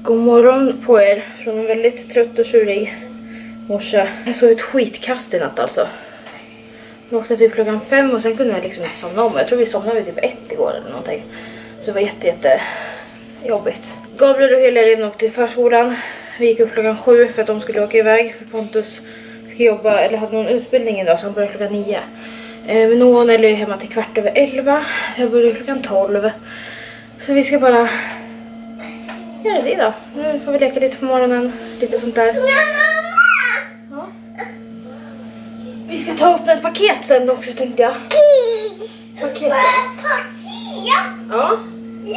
God morgon på er från en väldigt trött och tjurig morse. Jag såg ett skitkast i natt alltså. Jag vaknade typ klockan 5 och sen kunde jag liksom inte somna om. Jag tror vi somnade vid typ 1 igår eller någonting. Så det var jätte jobbigt. Gabriel och Helin åkte till förskolan. Vi gick upp klockan 7 för att de skulle åka iväg. För Pontus ska jobba eller hade någon utbildning idag så han börjar klockan 9. Men någon är hemma till 11:15. Jag börjar klockan 12. Så vi ska bara göra det då. Nu får vi leka lite på morgonen. Lite sånt där. Ja. Vi ska ta upp ett paket sen också tänkte jag. Paket? Ja.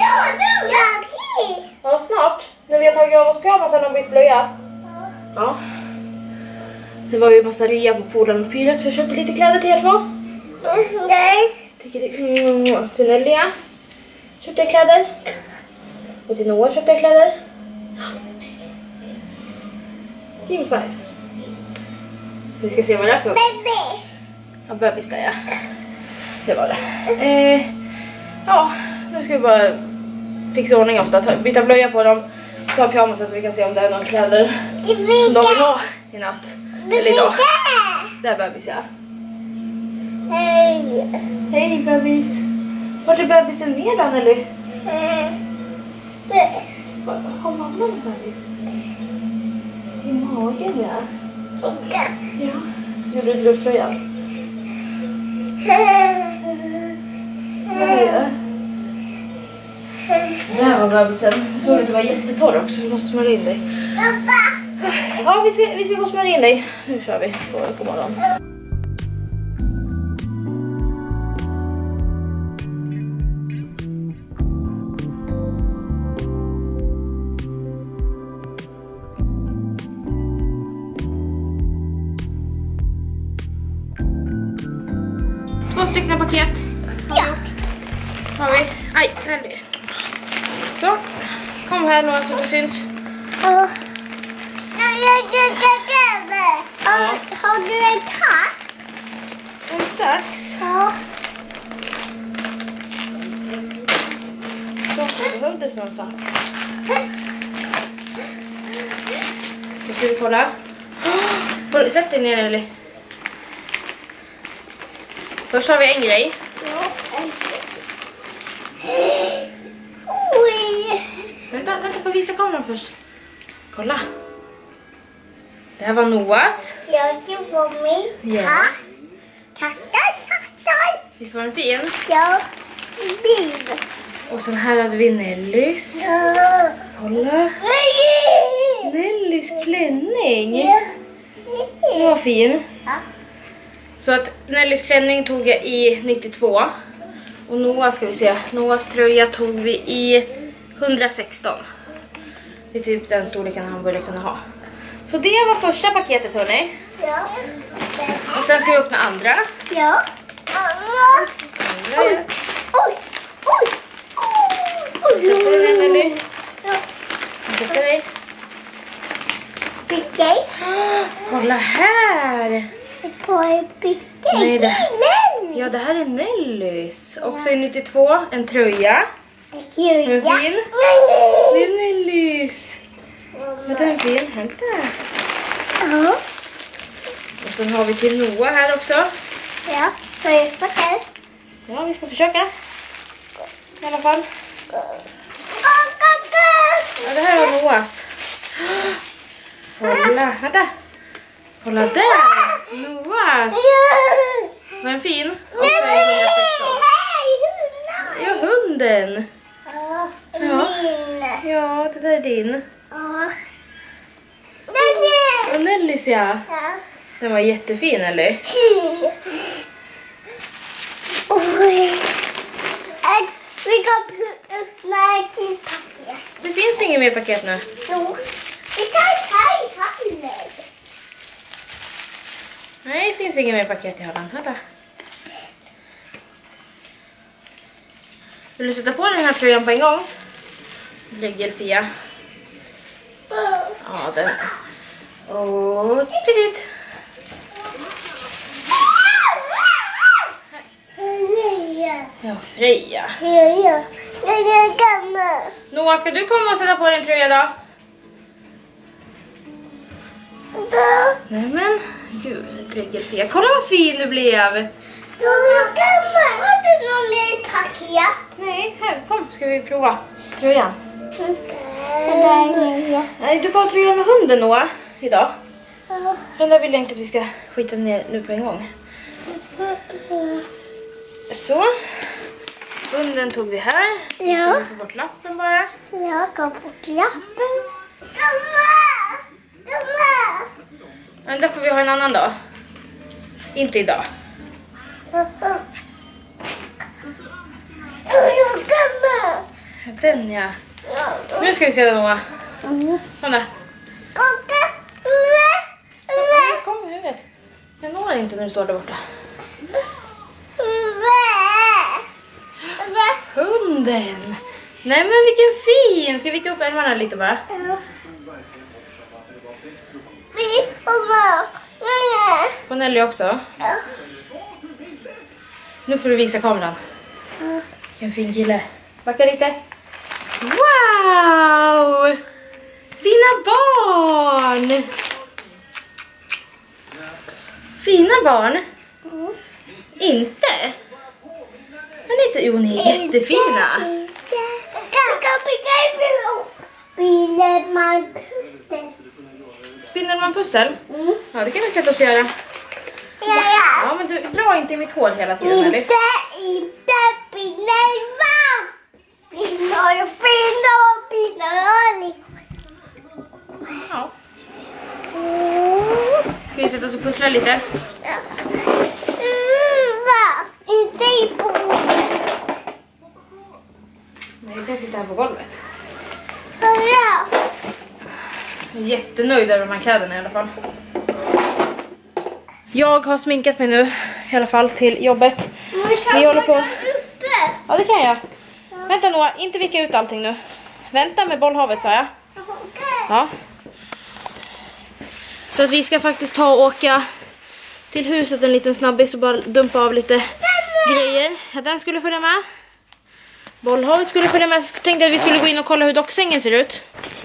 Ja, snart. När vi har tagit av oss pyjamasen och bytt blöja. Ja. Det var ju massa rea på Polen och Pyret så jag köpte lite kläder till er två. Till Nelly köpte jag kläder. Och till Noah köpte jag kläder. Give me 5. Vi ska se vad det är för. Baby. Ja, bebis där ja. Det var det. Ja, nu ska vi bara fixa ordning oss då. Byta blöja på dem. Ta pyjamasen så vi kan se om det är några kläder som de vill ha i natt. Eller idag. Där bebis ja. Hej. Hej bebis. Vart är bebisen mer då Nelly? Har mamma en bebis? I magen ja. Ja. Gjorde du tröjan? Vad är det? Där var bebisen. Jag såg att du var jättetorr också. Du måste smörja in dig. Ja, vi ska gå och smörja in dig. Nu kör vi på morgonen. Två stycken paket. Ja. Har vi? Aj, Nelly. Så, kom här några så det syns. Ja. Har du en tack? En sax. Ja. Så behövdes någon sax. Nu ska vi kolla. Sätt dig ner Nelly. Först har vi en grej. Oj. Vänta, får visa kameran först. Kolla. Det här var Noahs. Jag det var min. Ja. Tackar. Visst var den fin? Ja. Bil. Och sen här hade vi Nellys. Ja. Kolla. Nellys klänning. Den var fin. Ja. Så att Nellys klänning tog jag i 92. Och Noah ska vi se. Noahs tröja tog vi i 116. Det är typ den storleken han borde kunna ha. Så det var första paketet hörni. Ja. Och sen ska vi öppna andra. Ja. Andra. Oj. Sätter dig Nelly. Sätter dig. Okej. Kolla här. Nej, ja, det här är Nellys. Också i 92, en tröja. En fin. Det är Nellys. Men den fin, hämta. Ja. Och sen har vi till Noah här också. Ja, så jag får det. Ja, vi ska försöka. I alla fall. Ja, det här var Noahs. Kolla, vänta. Kolla där. Noahs. Var den fin? Också i 116. Ja, hunden. Ja, det där är din. Och Nellys ja. Den var jättefin, eller? Vi kan öppna till paket. Det finns inget mer paket nu. Jo, vi kan ta i handen. Nej, det finns inget mer paket i hallen. Vänta. Vill du sätta på den här tröjan på en gång? Lägger Fia. Ja, den. Och titt. Ja, Freja. Ja. Den är gammal. Noah, ska du komma och sätta på din tröja då? Gud, triggerfia. Kolla vad fin du blev. Har du någon mer paket? Nej, här, kom, ska vi prova tröjan. Nej, du får ha tröjan med hunden, Noah, idag. Den där vill jag inte att vi ska skita ner nu på en gång. Så. Hunden tog vi här. Ja. Så vi får bort lappen bara. Jag går på klappen. Men då får vi ha en annan dag. Inte idag. Den, ja. Nu ska vi se den, Noah. Kom där. Kom i huvudet. Jag når inte när du står där borta. Hunden. Nej, men vilken fin. Ska vi vika upp ärmarna lite bara? På Nelly också. Nu får du visa kameran. Vilken fin kille. Backa lite. Wow! Fina barn! Fina barn? Inte? Men inte, jo, ni är jättefina. Spinner man pussel? Ja, det kan vi sätta oss och göra. Ja, men du drar inte i mitt hår hela tiden, eller? Inte Ja. Ska vi sätta oss och pussla lite? Inte i bordet. Nej, vi kan sitta här på golvet. Hurra! Jag är jättenöjd över de här kläderna i alla fall. Jag har sminkat mig nu i alla fall till jobbet. Vi håller på. Ja, det kan jag. Vänta Noah, inte vika ut allting nu. Vänta med bollhavet, sa jag. Ja. Så att vi ska faktiskt ta och åka till huset en liten snabbis och bara dumpa av lite grejer. Ja, den skulle följa med. Bollhavet skulle följa med. Så tänkte jag att vi skulle gå in och kolla hur docksängen ser ut.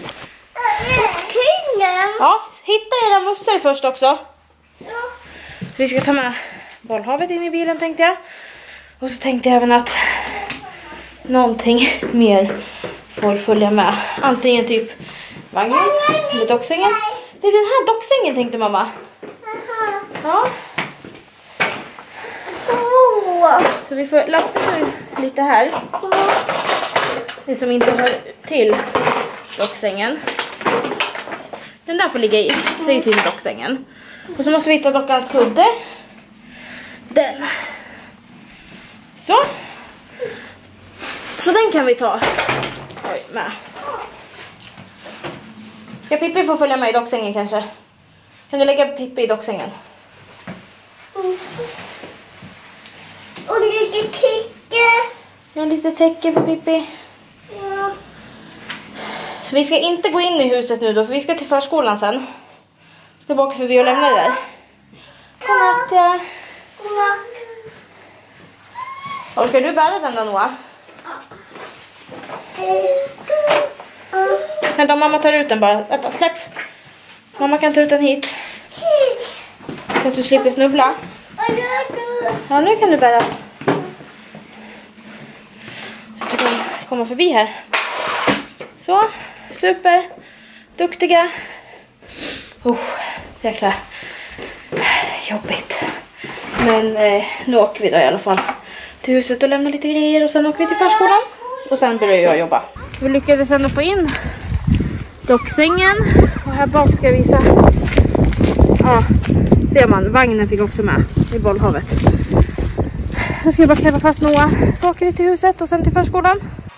Ja, hitta era mussor först också. Så vi ska ta med bollhavet in i bilen, tänkte jag. Och så tänkte jag även att någonting mer får följa med. Antingen typ vagnen eller docksängen. Det är den här docksängen, tänkte mamma. Ja. Så vi får lasta ur lite här. Det som inte hör till docksängen. Den där får ligga i. Det är till docksängen. Och så måste vi hitta dockans kudde. Den. Så. Så den kan vi ta. Oj, med. Ska Pippi få följa med i docksängen kanske? Kan du lägga Pippi i docksängen? Och lite täcke. Ja, lite täcke på Pippi. Ja. Vi ska inte gå in i huset nu då, för vi ska till förskolan sen. Ska bara åka förbi och lämna det där. Godnatt, ja. Orkar du bära den då, Noah? Vänta, mamma tar ut den bara. Vänta, släpp. Mamma kan ta ut den hit. Så att du slipper snubbla. Ja, nu kan du bära. Så att du kan komma förbi här. Så, super. Duktiga. Jäkla jobbigt. Men nu åker vi då i alla fall till huset och lämnar lite grejer. Och sen åker vi till förskolan. Och sen börjar jag jobba. Vi lyckades ändå få in docksängen. Och här bak ska jag visa. Ja, ser man. Vagnen fick också med i bollhavet. Nu ska jag bara knäppa fast Noah. Så åker vi till huset och sen till förskolan.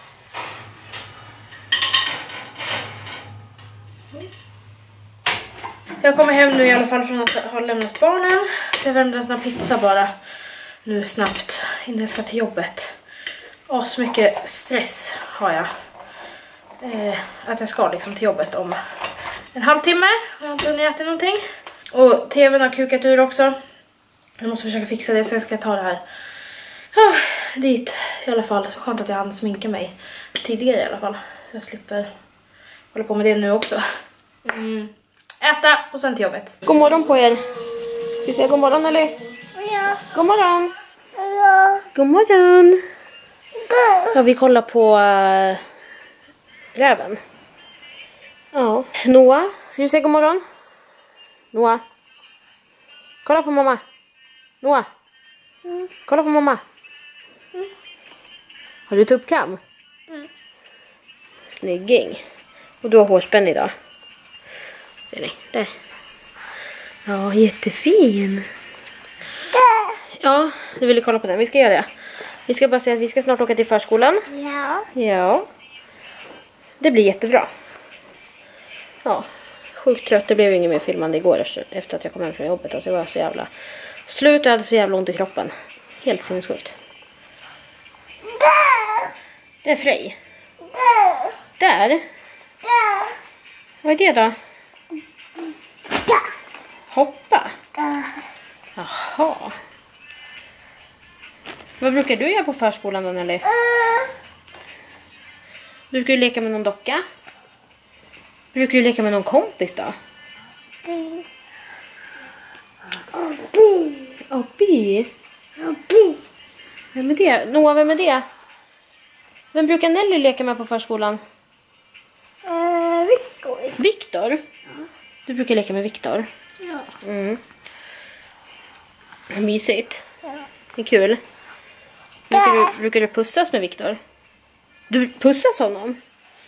Jag kommer hem nu i alla fall från att ha lämnat barnen. Så jag värmde en sån här pizza bara nu snabbt innan jag ska till jobbet. Och så mycket stress har jag. Att jag ska liksom till jobbet om en halvtimme. Jag har inte hunnit äta någonting. Och tvn har kukat ur också. Jag måste försöka fixa det, så jag ska ta det här dit i alla fall. Så skönt att jag hann sminka mig tidigare i alla fall. Så jag slipper hålla på med det nu också. Äta och sen till jobbet. God morgon på er. Ska vi säga god morgon eller? Ja. God morgon. Ja. God morgon. Ja, vi kollar på räven. Ja. Noah, ska du säga god morgon? Noah. Kolla på mamma. Noah. Kolla på mamma. Har du tuppkam? Snygging. Och du har hårspänn idag. Nej, där. Ja, jättefin. Ja, du ville kolla på den. Vi ska göra det. Vi ska bara säga att vi ska snart åka till förskolan. Ja. Ja. Det blir jättebra. Ja, sjukt trött. Det blev inget mer filmande igår efter att jag kom hem från jobbet. Alltså jag var så jävla slut och hade så jävla ont i kroppen. Helt sinnessjukt. Det är Frej. Där? Vad är det då? Hoppa? Jaha. Vad brukar du göra på förskolan då, Nelly? Brukar du leka med någon docka? Brukar du leka med någon kompis då? Obi. Vem är det? Noah, vem är det? Vem brukar Nelly leka med på förskolan? Viktor? Ja. Du brukar leka med Viktor? Ja. Mm. Mysigt. Ja. Det är kul. Brukar du pussas med Viktor? Du pussas honom?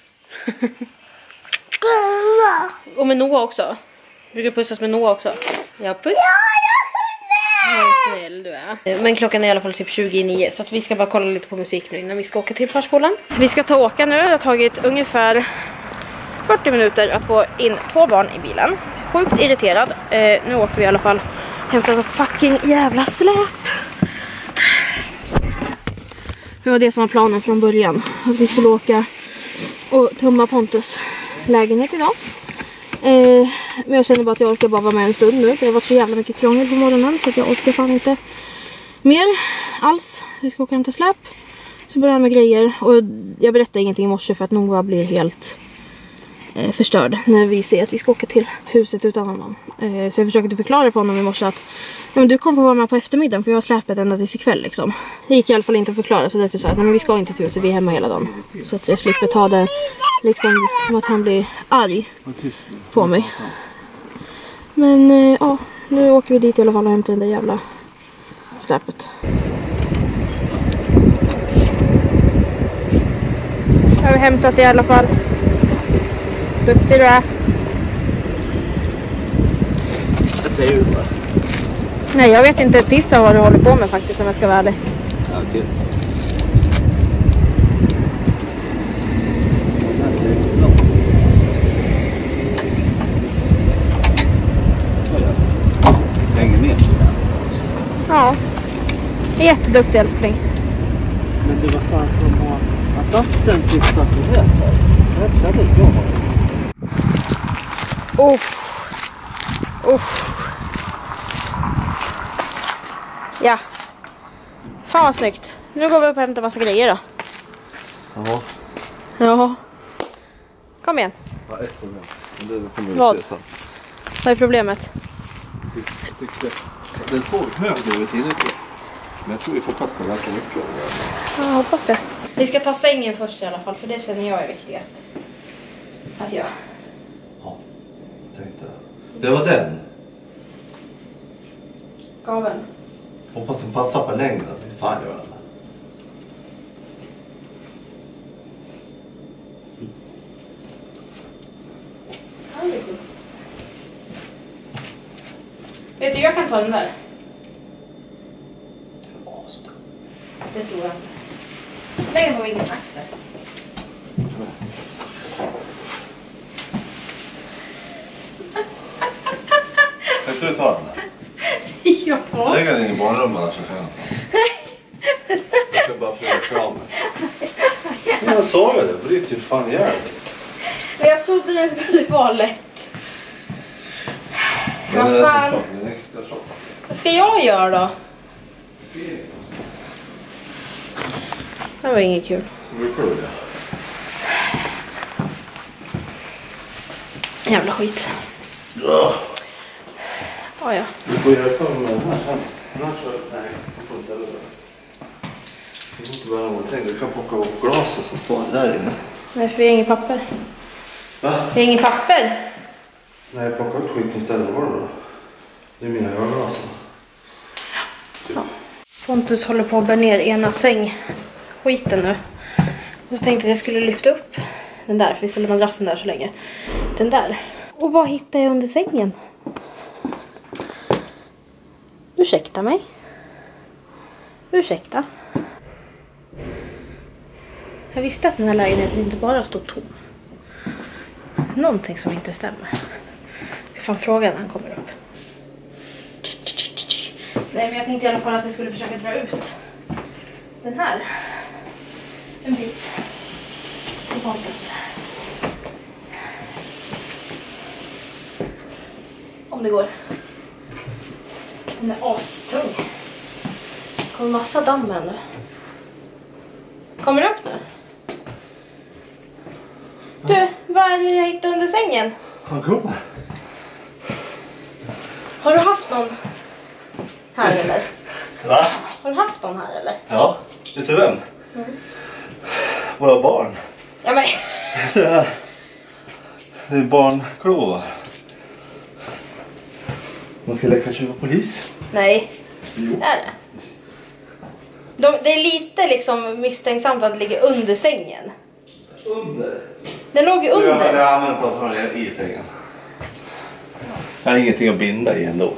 Och med Noah också? Brukar du pussas med Noah också? Ja, puss. Vad snäll du är. Men klockan är i alla fall typ 29, så att vi ska bara kolla lite på musik nu innan vi ska åka till förskolan. Vi ska åka nu. Det har tagit ungefär 40 minuter att få in 2 barn i bilen. Sjukt irriterad. Nu åker vi i alla fall hämtat ett fucking jävla släp. Det var det som var planen från början. Att vi skulle åka och tömma Pontus lägenhet idag. Men jag känner bara att jag orkar bara vara med en stund nu. För det har varit så jävla mycket krångel på morgonen. Så att jag orkar fan inte mer alls. Vi ska åka hem till släp. Så börjar jag med grejer. Och jag berättade ingenting i morse för att Noah blir helt förstörd när vi ser att vi ska åka till huset utan honom. Så jag försökte förklara för honom i morse att ja, men du kommer få vara med på eftermiddagen för jag har släpet ända tills ikväll liksom. Det gick i alla fall inte att förklara, så därför sa jag att men vi ska inte till huset, vi är hemma hela dagen. Så att jag slipper ta det liksom som att han blir arg på mig. Men ja, nu åker vi dit i alla fall och hämtar den där jävla släpet. Har vi hämtat det i alla fall. Duktig du är. Vad säger du då? Nej, jag vet inte ett piss av vad du håller på med faktiskt, om jag ska vara ärlig. Ja, okej. Hänger ner. Ja. Jätteduktig älskling. Men du, vad fan ska de ha vatten sitta så här för? Det här blir bra. Ja. Fan vad snyggt. Nu går vi upp och hämtar massa grejer då. Jaha. Ja. Kom igen. Ja, ett problem. Det kommer vi Vad? se sen. Vad är problemet? Den får hög nu ut inuti. Men jag tror vi får plats med ganska mycket. Ja, jag hoppas det. Vi ska ta sängen först i alla fall, för det känner jag är viktigast. Att göra. Ja, tänkte det. Det var den. Gaven. Hoppas den passar på längden. Visst fan gör den. Vet du, jag kan ta den där. Det tror jag inte. Lägg på min axel. Ska du ta den där? Ja. Lägg den in i barnrummet annars så kan jag ta. Jag ska bara försöka kram mig. Jag sa ju det, för det är typ fan jävligt. Men jag trodde den skulle vara lätt. Vad fan? Vad ska jag göra då? Det var inget kul. Jävla skit. Ja, Ja, ja. Du får hjälpa mig med den här sen. Annars så... Nej, jag får inte heller det. Du får inte börja någonting. Du kan plocka upp glasen som står där inne. Nej, för vi har ingen papper. Va? Vi har ingen papper. Nej, plocka upp skiten istället. Var det då? Det är mina ölglas. Typ. Ja. Pontus håller på att bära ner ena sängskiten nu. Och så tänkte jag att jag skulle lyfta upp den där. För vi ställer madrassen där så länge. Den där. Och vad hittar jag under sängen? Ursäkta mig. Ursäkta. Jag visste att den här lägenheten inte bara stod tom. Någonting som inte stämmer. Jag ska fan fråga när han kommer upp. Nej, men jag tänkte i alla fall att vi skulle försöka dra ut den här en bit till Pontus. Om det går. Den är astung. Det kommer massa damm nu. Kommer du upp nu? Du, vad är det jag hittade under sängen? Han kommer. Har du haft någon här eller? Va? Har du haft någon här eller? Ja, vet du vem? Våra barn. Ja, men... Det är barnklå. Man ska leka tjuv och polis. Nej, Jo. är det? Det är lite liksom misstänksamt att det ligger under sängen. Under? Den låg ju under. Jag har använt dem från i sängen. Jag har ingenting att binda i ändå.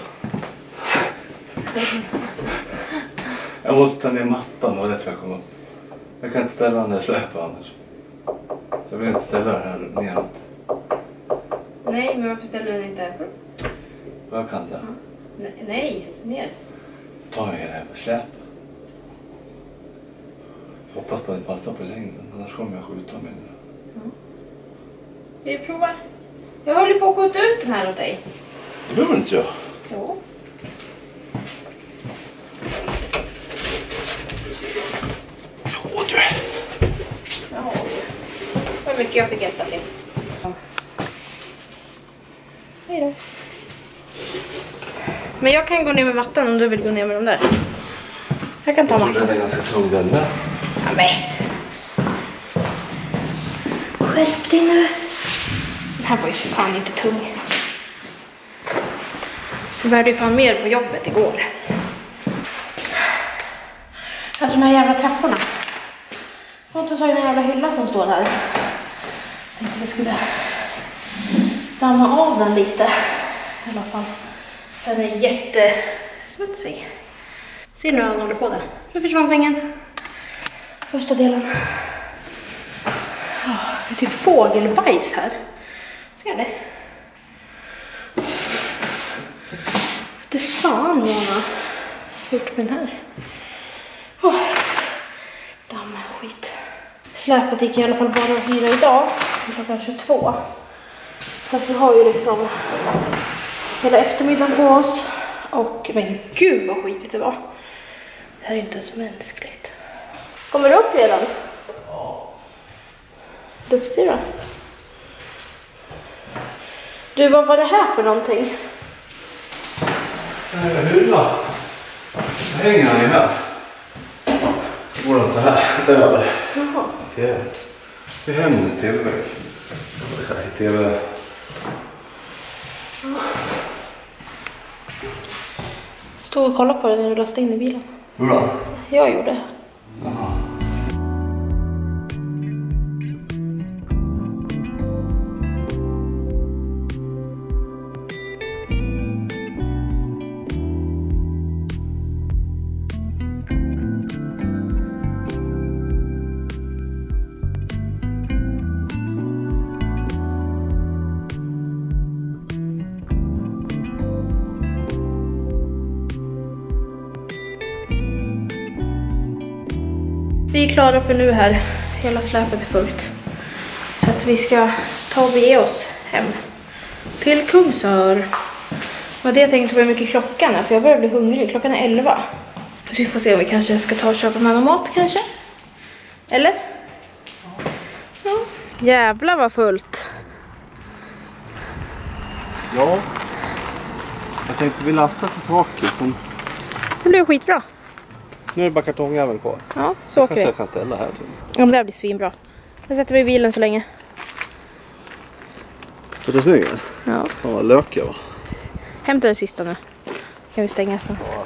Jag måste ta ner mattan och därför jag kommer upp. Jag kan inte ställa den där släpet annars. Jag vill inte ställa den här neråt. Nej, men varför ställer du den inte här? Jag kan det. Nej, ner. Ta jag det här på släp. Hoppas på att det passar på längden, annars kommer jag skjuta mig nu. Vi provar. Jag håller på att skjuta ut den här åt dig. Det behöver inte jag. Jo. Åh du. Jaha. Vad mycket jag fick hjälpa till. Hej då. Men jag kan gå ner med mattan om du vill gå ner med dem där. Jag kan ta Jag tror mattan. den är ganska tung den där. Ja, men. Skärp dig nu. Den här var ju för fan inte tung. Jag började ju fan mer på jobbet igår. Alltså de här jävla trapporna. Pontus har ju en jävla hylla som står där. Jag tänkte att vi skulle damma av den lite. I alla fall. Den är jättesmutsig. Ser du hur han håller på där? Nu försvann sängen. Första delen. Oh, det är typ fågelbajs här. Ser ni? Det fan vad han har gjort med den här. Oh, damm skit. Släpet gick i alla fall bara att hyra idag. Till klockan 22. Så att vi har ju liksom hela eftermiddagen på oss. Och men gud vad skitigt det var. Det här är inte ens mänskligt. Kommer du upp redan? Ja. Duktig då. Du, vad var det här för någonting? Hylla. Hänger han i här. Så går den så här över. Jaha. Det är hemmens tv-vägg. TV. Stod och kollade på det när du lastade in i bilen. Hur då? Jag gjorde. Jaha. Vi är klara för nu här. Hela släpet är fullt. Så att vi ska ta och bege oss hem. Till Kungsör. Vad det jag tänkte på hur mycket klockan är. För jag börjar bli hungrig. Klockan är 11. Så vi får se om vi kanske ska ta och köpa med någon mat kanske. Eller? Ja. Jävlar vad fullt. Ja. Jag tänkte vi lasta på taket. Som... Det blir skitbra. Nu är det bara kartongjäveln kvar. Ja, så åker vi. Jag kan ställa här. Ja, men det här blir svinbra. Jag sätter mig i bilen så länge. Är det snyggt? Ja. Ja, lökar va? Hämta den sista nu. Kan vi stänga så. Ja,